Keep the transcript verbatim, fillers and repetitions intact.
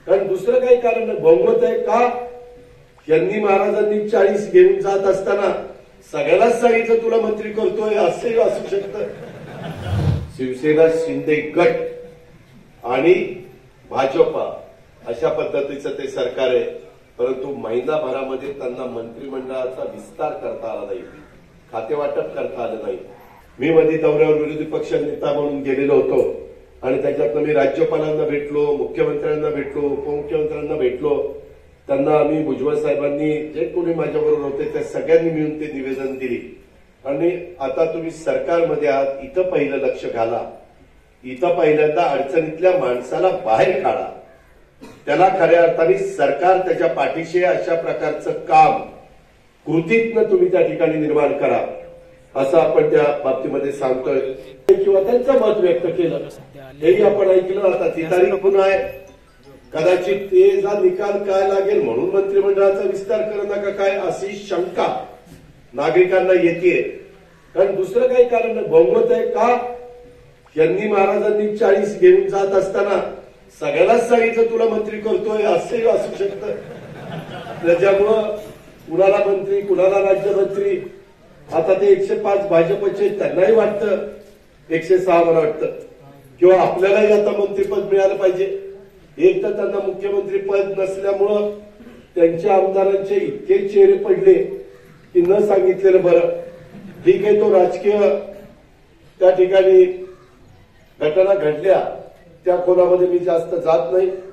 कारण दुसरं काही कारण नाही. बहुमत आहे का? यांनी महाराजांनी चाळीस घेऊन जात असताना सगळ्यालाच सांगितलं तुला मंत्री करतोय, असंही असू शकतं. शिवसेना, शिंदे गट आणि भाजपा अशा पद्धतीचं ते सरकार आहे. परंतु महिनाभरामध्ये त्यांना मंत्रिमंडळाचा विस्तार करता आला नाही, खातेवाटप करता आलं नाही. मी मध्ये दौऱ्यावर विरोधी पक्ष नेता म्हणून गेलेलो होतो आणि त्याच्यातनं मी राज्यपालांना भेटलो, मुख्यमंत्र्यांना भेटलो, उपमुख्यमंत्र्यांना भेटलो. त्यांना आम्ही भुजबळ साहेबांनी जे कोणी माझ्याबरोबर होते त्या सगळ्यांनी मिळून ते निवेदन दिली. आणि आता तुम्ही सरकारमध्ये आहात, इथं पहिलं लक्ष घाला. इथं पहिल्यांदा अडचणीतल्या माणसाला बाहेर काढा, त्याला खऱ्या अर्थाने सरकार त्याच्या पाठीशी अशा प्रकारचं काम कृतीतनं तुम्ही त्या ठिकाणी निर्माण करा, असं आपण त्या बाबतीमध्ये सांगतोय. किंवा त्यांचं मत व्यक्त केलं हेही आपण ऐकलं. आता ती तारीख पुन्हा आहे. कदाचित तेचा निकाल काय लागेल म्हणून मंत्रिमंडळाचा विस्तार करू नका काय अशी शंका नागरिकांना येते. कारण दुसरं काही कारण नाही. बहुमत आहे का? यांनी महाराजांनी चाळीस घेऊन जात असताना सगळ्यालाच सांगितलं तुला मंत्री करतोय, असंही असू शकतं. त्याच्यामुळं कुणाला मंत्री, कुणाला राज्यमंत्री. आता ते एकशे पाच भाजपचे, त्यांनाही वाटतं एकशे सहा मला वाटतं किंवा आपल्यालाही आता मंत्रीपद मिळालं पाहिजे. एक तर त्यांना मुख्यमंत्री पद नसल्यामुळं त्यांच्या आमदारांचे इतके चेहरे पडले की न सांगितलेलं बरं. ठीक आहे, तो राजकीय त्या ठिकाणी घटना घडल्या त्या खोलामध्ये मी जास्त जात नाही.